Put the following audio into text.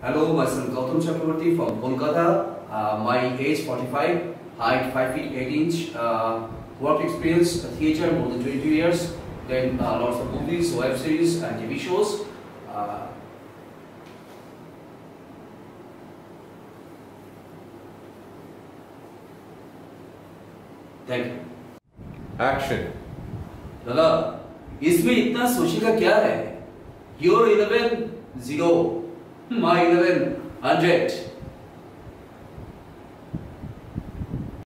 Hello, myself Gautam Chakraborty from Kolkata. My age 45, height 5 feet 8 inch. Work experience theatre more than 22 years. Then lots of movies, web series, and TV shows. Thank you. Action. दादा, इसमें इतना सोचने का क्या है? Your 11 0, my 11 100.